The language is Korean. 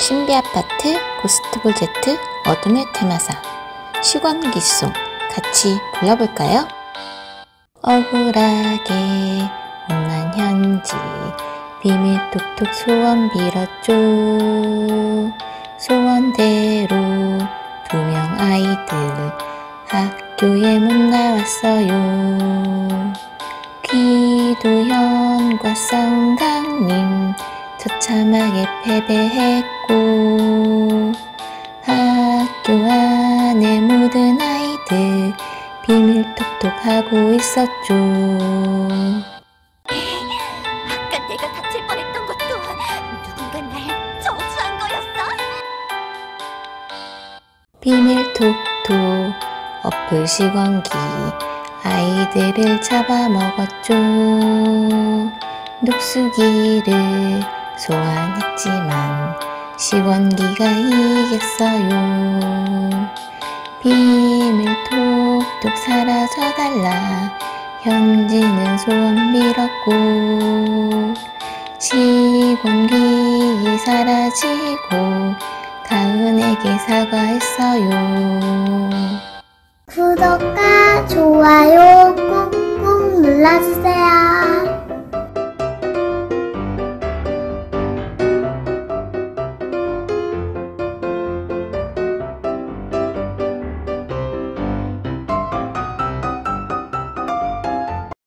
신비 아파트, 고스트볼 Z, 어둠의 테마사, 시관기송 같이 불러볼까요? 억울하게 혼난 현지 비밀 톡톡 소원 빌었죠. 소원대로 2명 아이들 학교에 못 나왔어요. 기도현과 성당님 처참하게 패배했고, 학교 안에 모든 아이들 비밀 톡톡하고 있었죠. 아까 내가 다칠 뻔했던 것도 누군가 날 저주한 거였어? 비밀 톡톡 어플 시건기 아이들을 잡아먹었죠. 녹수기를 소환했지만 시원기가 이겼어요. 비밀 톡톡 사라져달라 현지는 소원 빌었고, 시원기 사라지고 가은에게 사과했어요. 구독과 좋아요 꾹꾹 눌러주세요.